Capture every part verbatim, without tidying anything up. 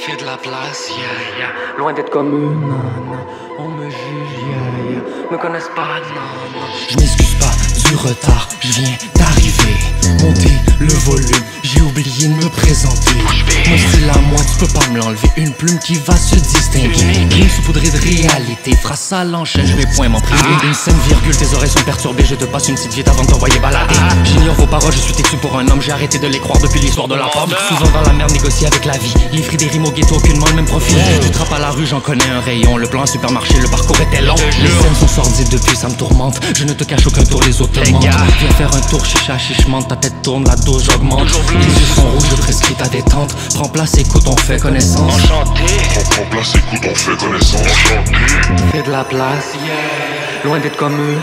Fais de la place, yeah, yeah. Loin d'être comme eux, non, non. On me juge, yeah, yeah. Me connaissent pas, non, non. Je m'excuse pas du retard, je viens d'arriver. Monter le volume, j'ai oublié de me présenter. Mon style à moi, tu peux pas me l'enlever. Une plume qui va se distinguer. Rime saupoudrée de réalité, phrase à l'enchaîne, je vais point m'en priver. Une scène virgule, tes oreilles sont perturbées. Je te passe une petite vite avant de t'envoyer balader. J'ignore vos paroles, je suis têtu pour un homme. J'ai arrêté de les croire depuis l'histoire de la pomme. Souvent dans la merde, négocier avec la vie. Livrer des rimes au ghetto, aucunement le même profil. Tu trappes à la rue, j'en connais un rayon. Le plan supermarché, le parcours était long. Les scènes sont sordides depuis, ça me tourmente. Je ne te cache aucun tour, les autres te mentent. Viens faire un tour, chicha, chichement. Ta tête tourne, la dose j'augmente. Les yeux sont rouges, je prescris ta détente. Prends place, écoute, on fait connaissance. Enchanté. Prends place, écoute, on fait connaissance. Enchanté. Fais de la place, yeah. Loin d'être comme eux,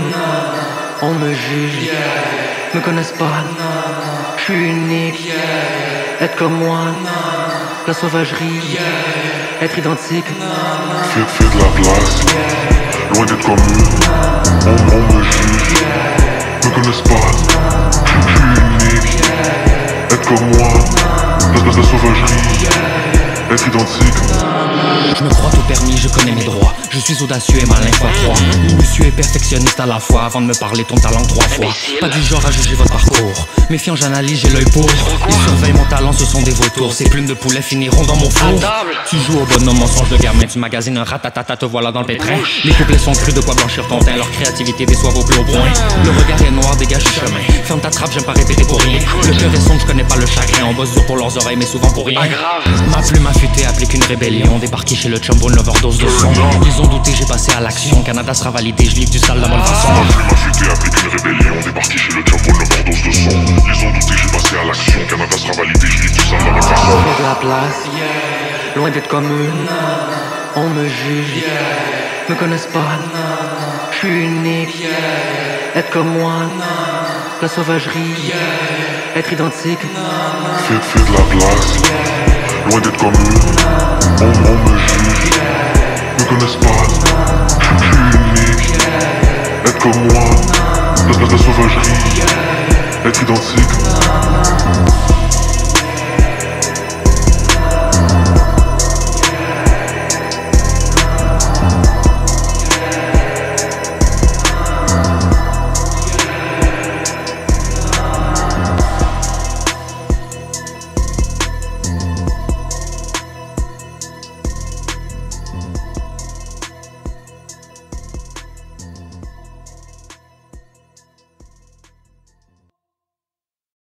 on me juge, yeah. Me connaissent pas, je suis unique, yeah. Être comme moi, la sauvagerie, yeah. Être identique, Fais, fais de la place, yeah. Loin d'être comme eux, on, on me juge, yeah. Me connaissent pas, je suis unique, yeah. Être comme moi, la, la, la sauvagerie, yeah. Être identique. Je me crois tout permis, je connais mes droits. Je suis audacieux et malin fois trois. Minutieux et perfectionniste à la fois. Avant de me parler ton talent trois fois. Pas du genre à juger votre parcours. Méfiant, j'analyse, j'ai l'œil pour. Ils surveillent mon talent, ce sont des vautours. Ces plumes de poulet finiront dans mon four. Tu joues au bonhomme, mensonge de gamin. Tu magasines un ratatata, te voilà dans le pétrin. Les couplets sont crus, de quoi blanchir ton teint. Leur créativité déçoit au plus haut point. Le regard est noir, dégage du chemin. Ferme ta trappe, j'aime pas répéter pour rien. Le cœur est sombre, je connais pas le chagrin. On bosse dur pour leurs oreilles, mais souvent pour rien. Ma plume affûtée applique une rébellion. Débarqué chez le chum pour une overdose de son. Ils ont douté, j'ai passé à l'action. Canada sera validé, je livre du sale de bonne façon. Ma plume affûtée applique une rébellion. Débarqué chez le chum pour une overdose de son. Ils ont douté, j'ai passé à l'action. Canada sera validé, je livre du sale de bonne façon. fais de la place, yeah. Loin d'être comme eux, on me juge, yeah. Me connaissent pas, je suis unique, yeah. Être comme moi, la sauvagerie, yeah. Être identique, Fais, fais de la place, yeah. Loin d'être comme eux, on, on me juge, yeah. Me connaissent pas, je suis unique, yeah. Être comme moi, la, la, la sauvagerie, yeah. Être identique.